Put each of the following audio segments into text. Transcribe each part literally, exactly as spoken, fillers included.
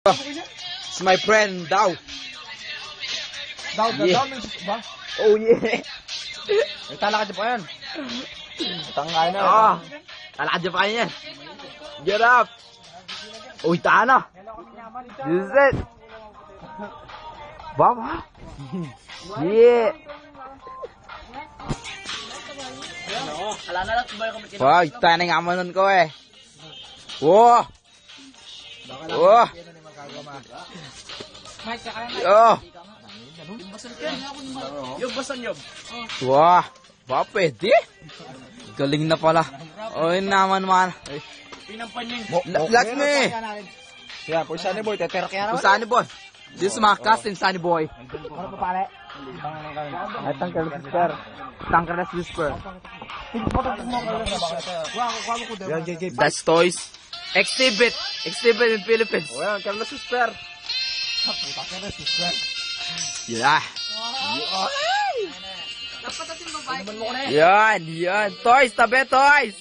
It's my friend daw. Daw, Yeah. daw, ba? Oh yeah. Talakad pa yan. Tangay na. Ah, talakad pa yan. Get up. Uy, tana. This is it. Baba. Yeah. Wow, tayo na nga manon ko eh. Wow. Wow. Oh. Yung basan yob. Wah, ba pwede? Galing na pala. Oy naman man. Pinampanyin. Last me. Yeah, po Sunny Boy, teterak yan naman. Sunny Boy. This is my cousin, Sunny Boy. Ano pa pala? Ay, tangkal whisper. Tangkal whisper. That's toys. Exhibit. Exhibit in Philippines. O yan, Carlos Whisper. Yeah. Yan, yan. Toys, tabi, toys.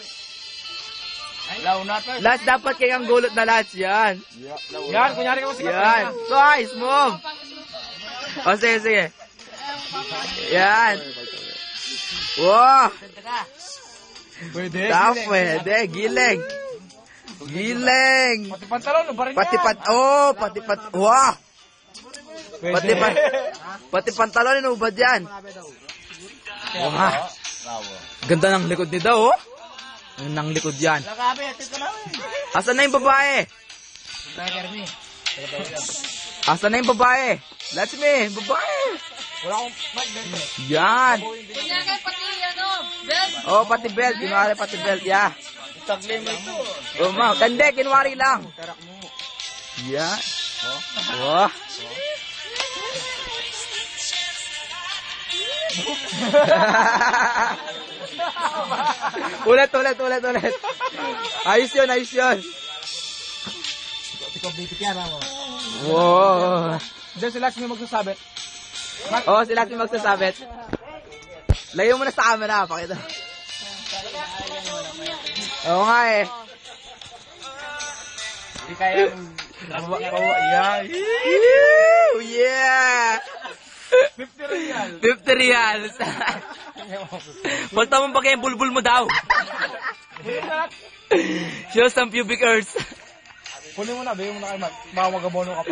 Lahat dapat kayang gulot na lahat. Yan. Yan, kunyari ka mo sikat. Yan. Toys, move. O, sige, sige. Yan. Wow. Pwede. Ta, pwede. Giling. Giling. Pati pantalon, ba rin Pati pat, oh, pati pat, wow. Pati pat, pati pantalon, inubad yan. Wow. Ganda ng likod ni daw, oh. Ng likod yan. Asan na yung babae? Asan na yung babae? Let's me, babae. Wala akong mic. Yan. Kunyari pati ano, belt. Oh, pati belt. Kinwari pati belt, yeah. Tagli mo ito. Oh, ma, kande, kinwari lang. Yan. Oh. ulit, ulit, ulit, ulit. Ayos yun, ayos yun. Ikaw bitik yan ako. Wow. Diyan sila sino magsasabit. Oh, sila si magsasabit. Layo mo na sa camera, pakita. Oo nga eh. Hindi kaya kawa kawa. Yeah. Woo! Yeah! fifty real. fifty reals. Punta mo pa kaya yung bulbul mo daw. Show some pubic hairs. Kunin mo na, bayo mo na kay Matt. Baka magabono ka pa.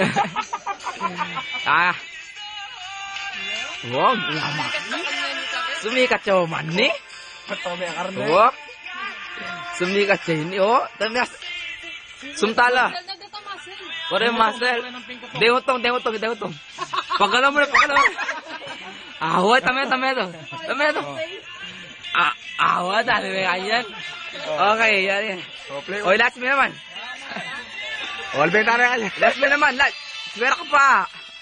Ah. Wow, lama. Sumikat siya, man ni. Patome ang karne. Wow. Sumikat siya, ini, oh. Tamis. Sumtala. Pare muscle. Dehutong, dehutong, dehutong. Pagkala mo na, pagkala mo. Awa, tame, tame to. Tame to. Ah, awa, dali may kanyan. Okay, yan yan. Oy, last me naman. All benta na yan. Last me naman, last. Swera ka pa.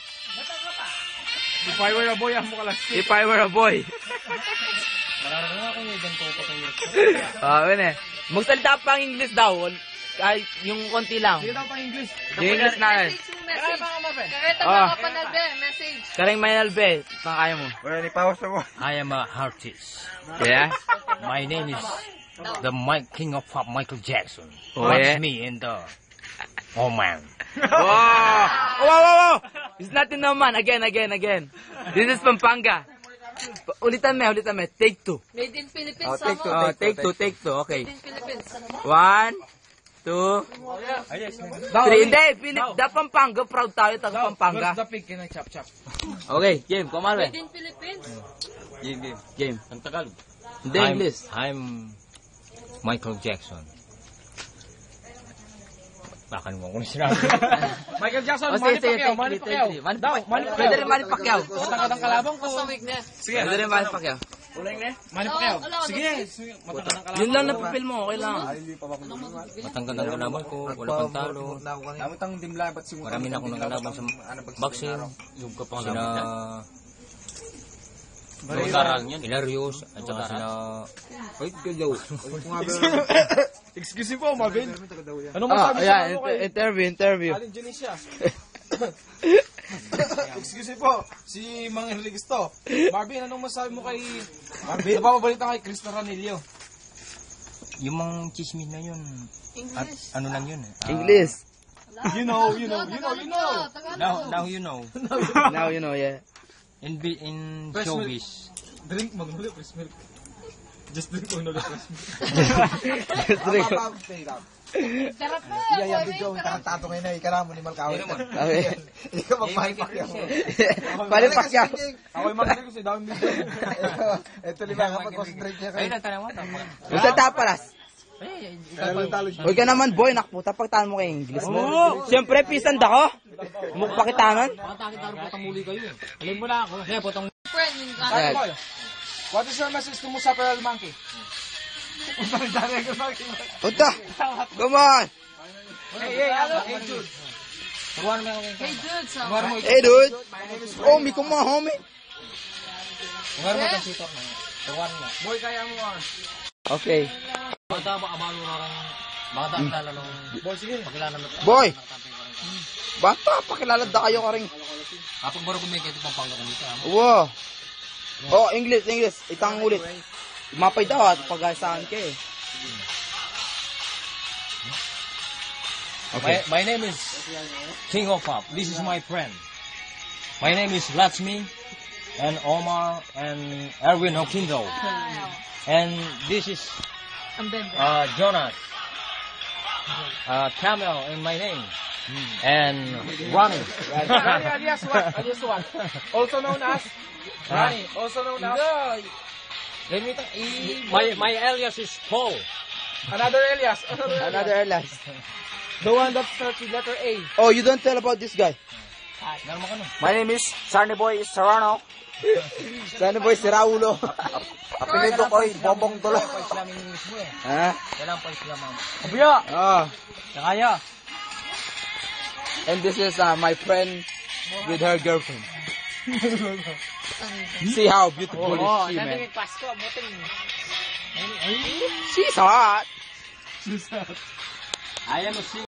If I were a boy, ang mukha lang. If I were a boy. Mararanasan ako yung ganito pa kayo. Ah, yun eh. Magsalita pa ang English daw. Ay, yung konti lang. Sige daw pa English. Yung English na. Message. Kakita Ah. mga panalbe, message. Karing Maynalbe. Saan kaya mo? Wala ni Pawas ako. I am a artist. Yeah? My name is the Mike King of Pop, Michael Jackson. Oh, Watch yeah? me in the Oh man. Wow! Oh, wow, wow, wow! It's nothing naman. Again, again, again. This is Pampanga. Pa- Ulitan mo, ulitan mo. Take two. Made in Philippines. Oh, take two, ako. oh, take two, take two. Okay. Made in Philippines. One, two, three. Hindi, Philip, da Pampanga. Proud tayo, taga Pampanga. The pig, can I chop chop? Okay, game. Kumalwe. Made in Philippines. Game, game. Game. Ang Tagalog. Hindi, I'm, English. I'm Michael Jackson. Baka naman kung sinabi. Michael Jackson, Oh, Manny sige, sige, Pacquiao, take Manny three, take Pacquiao. three. Manny Daw, Pacquiao. Manny Pacquiao. Pwede rin Manny Pacquiao. Matangkad ang kalabang ko. Pasawig niya. Sige. Pwede rin Manny Pacquiao. Ulang na. Manny Pacquiao. Wala, wala, Sige. sige. Matangkad ang kalabang. Yun lang napipil mo, okay lang. Matangkad ang kalaban ko. Wala pang talo. Marami na akong nakalaban sa boxing. Sina Rodaral niyan, Hilarious, at saka sina... Ay, galaw. Excuse me po, Marvin. Anong Ah, masabi ayan, sa ano kay interview, interview. Alin Janicia? Excuse me po, si Mang Enriquez to. Marvin, anong masabi mo kay... Marvin, napapabalita kay Cristo Ranillo. Yung mga chismis na yun, at English. ano lang yun eh. ah, English. You know, you know, you know, you know. Now, now you know. Now you know, yeah. In bi- in Fresh milk. showbiz. Drink, maghuli, fresh milk. Just drink mo ulit fresh milk. Just drink. Sarap na. Iya, yang video yung tato ngayon na ika mo ni Malkawin. Okay. Hindi ka magpahipak yan. Paling Pacquiao. Ako'y magaling ko sa dami video. Ito lima kapag concentrate niya Ayun kayo. ang tanong mo. Basta tapalas. Pero talo siya. Huwag ka naman, boy. Nakputa pagtaan mo kay English mo. Siyempre, pisan da ko. Mukpakitanan. Alam mo na ako. Kaya potong Friend, yung Ayan. Boy, what is your message to Musa Pearl Monkey? Punta. Come on. Hey, hey, ano? Hey, Jude. turuan mo ako. Hey, dude, so. Hey, dude. Oh, mi kuma, homie. Turuan mo kang sitok mo. Turuan mo. Boy, kaya mo ah. Okay. Bata ba abalo na kang bata na lalong Boy, sige. pakilala mo. Boy. Bata, pakilala da kayo ka rin. Kapag baro kumikita itong pampanga ko dito. ah. Wow. Oh, English, English. Itang ulit. Mapay daw at pag-asaan ka eh. My, my name is King of Pop. This is my friend. My name is Laxmi and Omar and Erwin Okindo. And this is Ang benda. uh, Jonas. Uh, Camel in my name. And Ronnie. Ronnie alias what? Alias what? Also known as? Ronnie, also known as? Let me tell- my, my alias is Paul. Another alias. Another alias. Another last. The one that starts with letter A. Oh, you don't tell about this guy. Meron mo ka nun? My name is Sarny Boy Serrano. Sarny Boy si Raulo. Apelido ko ay Bobong Tulo. Wala pa Islam yung English mo eh. Ha? Wala pa Islam ang... Abuya! Ah. Sakaya. And this is uh, my friend with her girlfriend. See how beautiful is she, man. Pasko, buting. She's hot. I am a